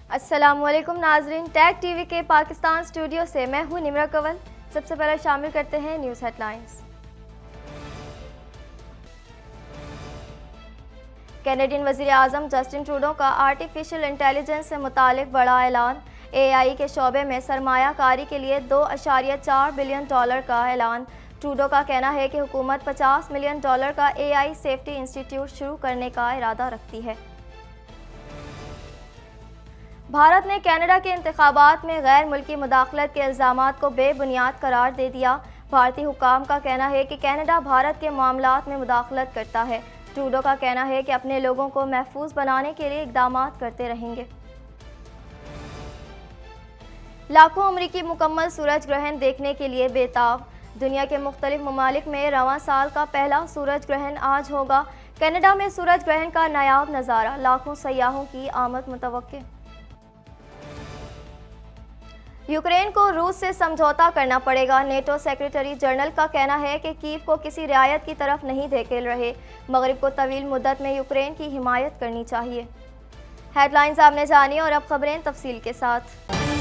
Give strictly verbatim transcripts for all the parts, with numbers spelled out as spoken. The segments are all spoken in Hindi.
अस्सलामुअलैकुम नाजरीन, टैग टीवी के पाकिस्तान स्टूडियो से मैं हूं निमरा कंवल। सबसे पहले शामिल करते हैं न्यूज़ हेडलाइंस। कैनेडियन वज़ीर आज़म जस्टिन ट्रूडो का आर्टिफिशियल इंटेलिजेंस से मुतालिक बड़ा ऐलान। ए आई के शोबे में सरमायाकारी के लिए दो अशारिया चार बिलियन डॉलर का ऐलान। ट्रूडो का कहना है कि हुकूमत पचास मिलियन डॉलर का ए आई सेफ्टी इंस्टीट्यूट शुरू करने का इरादा रखती है। भारत ने कनाडा के इंतखाबात में गैर मुल्की मुदाखलत के इल्ज़ामात को बेबुनियाद करार दे दिया। भारतीय हुकाम का कहना है कि कनाडा भारत के मामलात में मुदाखलत करता है। ट्रूडो का कहना है कि अपने लोगों को महफूज बनाने के लिए इक़दाम करते रहेंगे। लाखों अमरीकी मुकम्मल सूरज ग्रहण देखने के लिए बेताब। दुनिया के मुख्तलिफ ममालिक में रवां साल का पहला सूरज ग्रहण आज होगा। कनाडा में सूरज ग्रहण का नायाब नज़ारा, लाखों सयाहों की आमद मुतवक्के। यूक्रेन को रूस से समझौता करना पड़ेगा। नेटो सेक्रेटरी जनरल का कहना है कि कीव को किसी रियायत की तरफ नहीं धकेल रहे। मगरिब को तवील मुद्दत में यूक्रेन की हिमायत करनी चाहिए। हेडलाइंस आपने जानी और अब खबरें तफसील के साथ।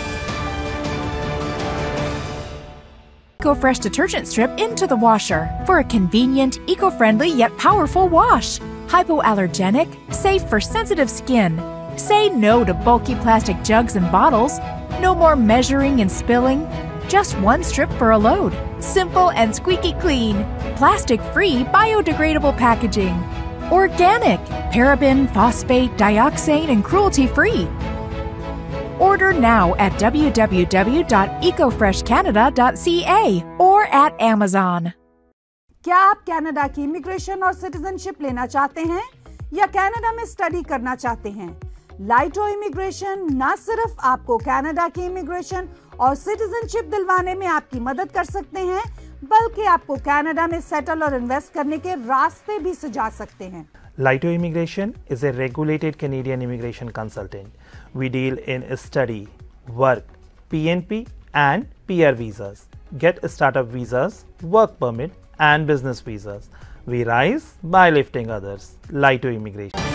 EcoFresh detergent strip into the washer for a convenient, eco-friendly yet powerful wash. Hypoallergenic, safe for sensitive skin. Say no to bulky plastic jugs and bottles. No more measuring and spilling. Just one strip for a load. Simple and squeaky clean. Plastic-free, biodegradable packaging. Organic, paraben, phosphate, dioxane, and cruelty-free. Order now at w w w dot eco fresh canada dot c a or at Amazon. क्या आप कनाडा की इमिग्रेशन और सिटीजनशिप लेना चाहते हैं या कनाडा में स्टडी करना चाहते हैं? लाइटो इमिग्रेशन न सिर्फ आपको कनाडा की इमिग्रेशन और सिटीजनशिप दिलवाने में आपकी मदद कर सकते हैं, बल्कि आपको कनाडा में सेटल और इन्वेस्ट करने के रास्ते भी सुझा सकते हैं। Laito Immigration is a regulated Canadian immigration consultant. We deal in study, work, P N P and P R visas. Get startup visas, work permit and business visas. We rise by lifting others. Laito Immigration.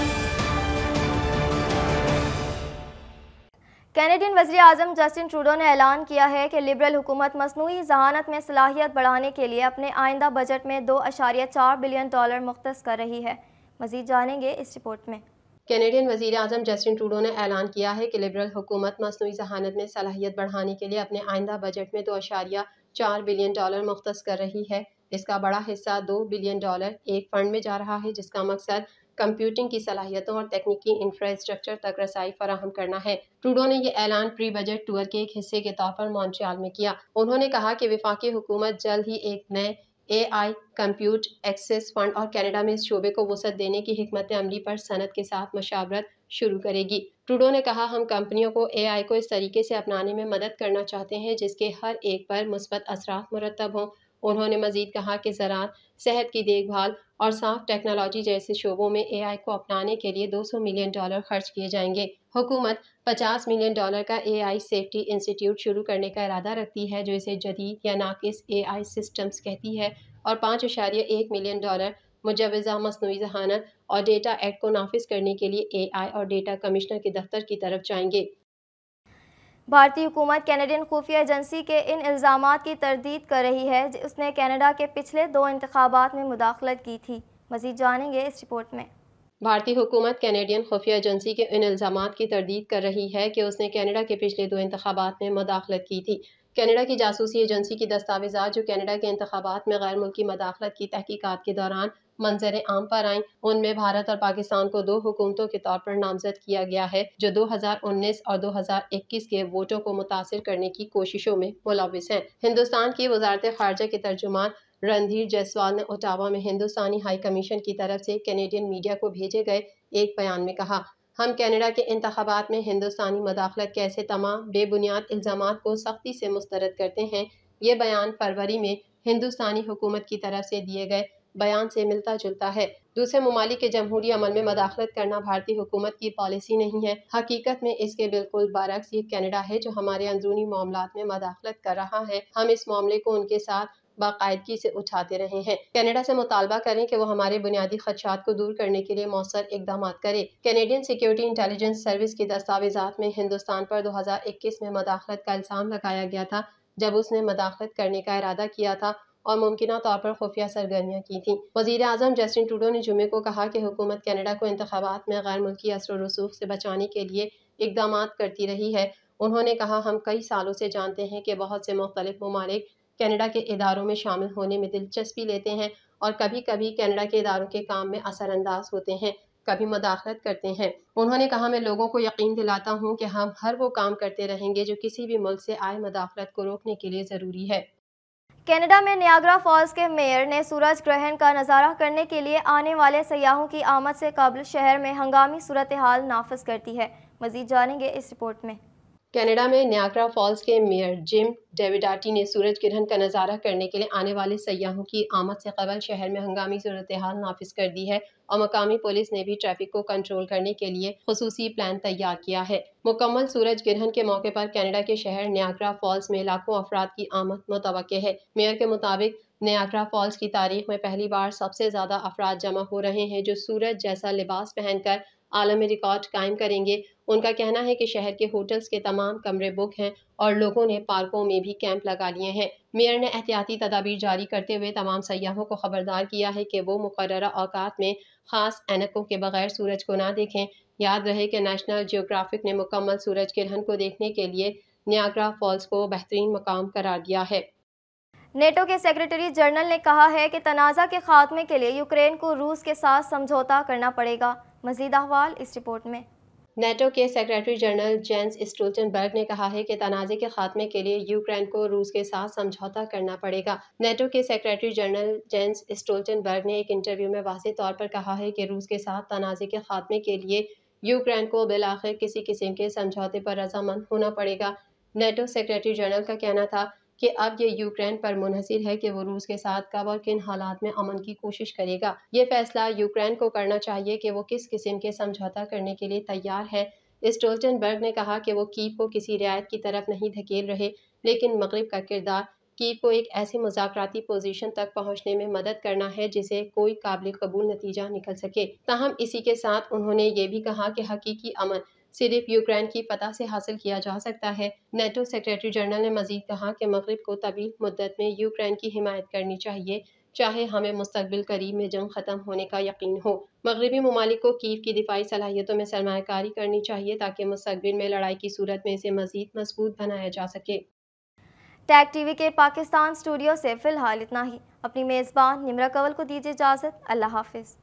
Canadian वज़ीर आज़म जस्टिन ट्रूडो ने ऐलान किया है कि लिबरल हुकूमत मसनूई ज़हानत में सलाहियत बढ़ाने के लिए अपने आइंदा बजट में दो अशारिया चार बिलियन डॉलर मुख्तस कर रही है। मज़ीद जानेंगे इस रिपोर्ट में। कैनेडियन वज़ीर आज़म जस्टिन ट्रूडो ने ऐलान किया है कि लिबरल हुकूमत मसनूई ज़हानत में सलाहियत बढ़ाने के लिए अपने आइंदा बजट में दो अशारिया चार बिलियन डॉलर मुख्तस कर रही है। इसका बड़ा हिस्सा दो बिलियन डॉलर एक फंड में जा रहा है, जिसका मकसद कंप्यूटिंग की सलाहियतों और तकनीकी इंफ्रास्ट्रक्चर तक रसाई फराहम करना है। ट्रूडो ने यह ऐलान प्री बजट टूर के एक हिस्से के तौर पर मॉन्ट्रियल में किया। उन्होंने कहा कि वफाकी हुकूमत जल्द ही एक नए A I compute access fund और कनाडा में इस शोबे को वसअत देने की हिकमत अमली पर सनत के साथ मशावरत शुरू करेगी। ट्रूडो ने कहा, हम कंपनियों को ए आई को इस तरीके से अपनाने में मदद करना चाहते हैं जिसके हर एक पर मुस्बत असरात मुरतब हों। उन्होंने मजीद कहा कि ज़राअत, सेहत की देखभाल और साफ टेक्नोलॉजी जैसे शोबों में ए आई को अपनाने के लिए दो सौ मिलियन डॉलर खर्च किए जाएंगे। हुकूमत पचास मिलियन डॉलर का ए आई सेफ्टी इंस्टीट्यूट शुरू करने का इरादा रखती है, जो इसे जदीद या नाकिस ए आई सिस्टम्स कहती है, और पाँच इशारिया एक मिलियन डॉलर मुजवज़ा मसनूई ज़हानत और डेटा एक्ट को नाफिज करने के लिए ए आई और डेटा कमिश्नर के दफ्तर की तरफ जाएंगे। भारतीय हुकूमत कैनेडियन खुफिया एजेंसी के इन इल्ज़ामात की तरदीद कर रही है। उसने कनाडा के पिछले दो इंतखाबात में मुदाखलत की थी। मज़ीद जानेंगे इस रिपोर्ट में। भारतीय हुकूमत कैनेडियन खुफिया एजेंसी के इन इल्ज़ामात की तरदीद कर रही है कि उसने कनाडा के पिछले दो इंतखाबात में मुदाखलत की थी। कनाडा की जासूसी एजेंसी की दस्तावेज़ात जो कनाडा के इंतखाबात में गैर मुल्की मदाखलत की तहकीकात के दौरान मंजर आम पर आईं, उनमें भारत और पाकिस्तान को दो हुकूमतों के तौर पर नामजद किया गया है जो दो हज़ार उन्नीस और दो हज़ार इक्कीस के वोटों को मुतासिर करने की कोशिशों में मुलविस हैं। हिंदुस्तान की वजारत खारजा के तर्जुमान रणधीर जायसवाल ने ओटावा में हिंदुस्तानी हाई कमीशन की तरफ से कैनेडियन मीडिया को भेजे गए एक बयान में कहा, हम कनाडा के इंतखाबात में हिंदुस्तानी मदाखलत के ऐसे तमाम बेबुनियाद इल्ज़ामात को सख्ती से मुस्तरद करते हैं। ये बयान फरवरी में हिंदुस्तानी हुकूमत की तरफ से दिए गए बयान से मिलता जुलता है। दूसरे ममालिक के जमहूरी अमल में मदाखलत करना भारतीय हुकूमत की पॉलिसी नहीं है। हकीकत में इसके बिल्कुल बरअक्स ये कनाडा है जो हमारे अंदरूनी मामलात में मदाखलत कर रहा है। हम इस मामले को उनके साथ बाकायदगी से उठाते रहे हैं। कनाडा से मुतालबा करें कि वो हमारे बुनियादी खदशात को दूर करने के लिए मौसर इकदाम करे। कैनेडियन सिक्योरिटी इंटेलिजेंस सर्विस की दस्तावेजात में हिंदुस्तान पर दो हजार इक्कीस में मदाखलत का इल्ज़ाम लगाया गया था, जब उसने मदाखलत करने का इरादा किया था और मुमकिना तौर पर खुफिया सरगर्मियाँ की थी। वज़ीर आज़म जस्टिन ट्रूडो ने जुमे को कहा कि हुकूमत कनाडा को इंतखाबात में गैर मुल्की असर व रसूख से बचाने के लिए इकदाम करती रही है। उन्होंने कहा, हम कई सालों से जानते हैं कि बहुत से मुख्तलिफ ममालिक कनाडा के इदारों में शामिल होने में दिलचस्पी लेते हैं और कभी कभी कनाडा के इदारों के काम में असरअंदाज होते हैं, कभी मदाखलत करते हैं। उन्होंने कहा, मैं लोगों को यकीन दिलाता हूँ कि हम हर वो काम करते रहेंगे जो किसी भी मुल्क से आए मदाखलत को रोकने के लिए ज़रूरी है। कनाडा में नियाग्रा फॉल्स के मेयर ने सूरज ग्रहण का नज़ारा करने के लिए आने वाले सयाहों की आमद से कबल शहर में हंगामी सूरत हाल नाफिज करती है। मज़ीद जानेंगे इस रिपोर्ट में। कनाडा में नियाग्रा फॉल्स के मेयर जिम डेविडाटी ने सूरज ग्रहण का नज़ारा करने के लिए आने वाले सयाहों की आमद से कबल शहर में हंगामी सूरत हाल नाफिज कर दी है और मकामी पुलिस ने भी ट्रैफिक को कंट्रोल करने के लिए खुसूसी प्लान तैयार किया है। मुकम्मल सूरज ग्रहण के मौके पर कनाडा के शहर नियाग्रा फॉल्स में लाखों अफराद की आमद मुतवक्के है। मेयर के मुताबिक नियाग्रा फॉल्स की तारीख में पहली बार सबसे ज़्यादा अफराद जमा हो रहे हैं जो सूरज जैसा लिबास पहनकर आलमी रिकॉर्ड कायम करेंगे। उनका कहना है कि शहर के होटल्स के तमाम कमरे बुक हैं और लोगों ने पार्कों में भी कैंप लगा लिए हैं। मेयर ने एहतियाती तदाबीर जारी करते हुए तमाम सयाहों को खबरदार किया है कि वो मुकर्ररा औकात में खास ऐनकों के बगैर सूरज को ना देखें। याद रहे कि नेशनल जियोग्राफिक ने मुकम्मल सूरज ग्रहण को देखने के लिए नियाग्रा फॉल्स को बेहतरीन मकाम करार दिया है। नेटो के सेक्रेटरी जनरल ने कहा है कि तनाज़ा के खात्मे के लिए यूक्रेन को रूस के साथ समझौता करना पड़ेगा। मज़ीद अहवाल इस रिपोर्ट में। नेटो के सेक्रेटरी जनरल जेंस स्टोल्टनबर्ग ने कहा है कि तनाज़े के खात्मे के लिए यूक्रेन को रूस के साथ समझौता करना पड़ेगा। नेटो के सेक्रेटरी जनरल जेंस स्टोल्टनबर्ग ने एक इंटरव्यू में वाज़ेह तौर पर कहा है कि रूस के साथ तनाज़े के खात्मे के लिए यूक्रेन को बिलाखिर किसी किस्म के समझौते पर रजामंद होना पड़ेगा। नेटो सेक्रेटरी जनरल का कहना था कि अब ये यूक्रेन पर मुनहसिर है कि वो रूस के साथ कब और किन हालात में अमन की कोशिश करेगा। ये फैसला यूक्रेन को करना चाहिए कि वो किस किस्म के समझौता करने के लिए तैयार है। स्टोल्टनबर्ग ने कहा कि वो कीव को किसी रियायत की तरफ नहीं धकेल रहे, लेकिन मगरिब का किरदार कीव को एक ऐसी मुज़ाकराती पोजीशन तक पहुंचने में मदद करना है जिसे कोई काबिल कबूल नतीजा निकल सके। ताहम इसी के साथ उन्होंने ये भी कहा कि हकीकी अमन सिर्फ यूक्रेन की फतह से हासिल किया जा सकता है। नेटो सेक्रेटरी जनरल ने मजीद कहा कि मगरिब को तवील मुद्दत में यूक्रेन की हिमायत करनी चाहिए, चाहे हमें मुस्तकबिल करीब में जंग खत्म होने का यकीन हो। मगरबी ममालिक को कीव की दिफाई सलाहियतों में सरमायाकारी करनी चाहिए ताकि मुस्तकबिल में लड़ाई की सूरत में इसे मजीद मजबूत बनाया जा सके। टैग टीवी के पाकिस्तान स्टूडियो से फिलहाल इतना ही। अपनी मेज़बान निम्रा कंवल को दीजिए इजाज़त। अल्लाह हाफिज़।